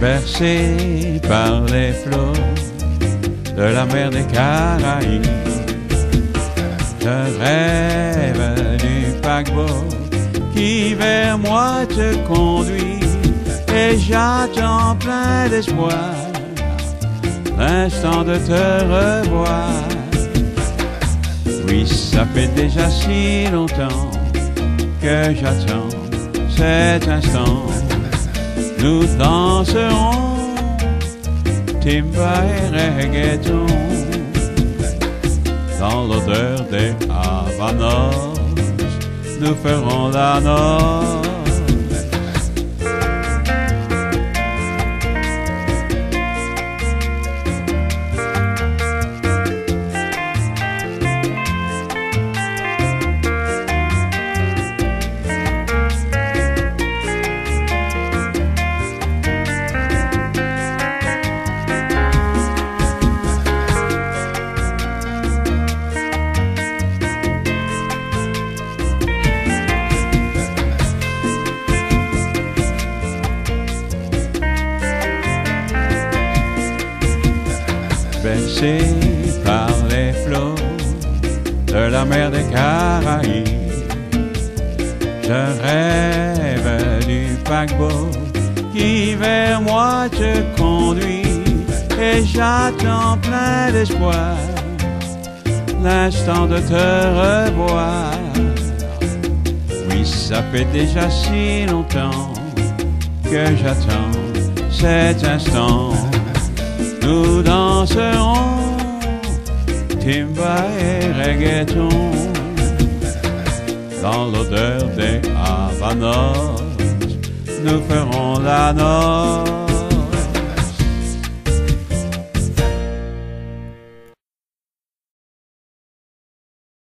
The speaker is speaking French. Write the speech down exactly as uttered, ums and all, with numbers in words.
bercé par les flots de la mer des Caraïbes. Je rêve du paquebot qui vers moi te conduit, et j'attends plein d'espoir l'instant de te revoir. Oui, ça fait déjà si longtemps que j'attends cet instant. Nous danserons timba et reggaeton dans l'odeur des Havanos. Nous ferons la noce. Bercé par les flots de la mer des Caraïbes, je rêve du paquebot qui vers moi te conduit, et j'attends plein d'espoir l'instant de te revoir. Oui, ça fait déjà si longtemps que j'attends cet instant. Nous danserons timba et reggaeton dans l'odeur des Havanos. Nous ferons la noce.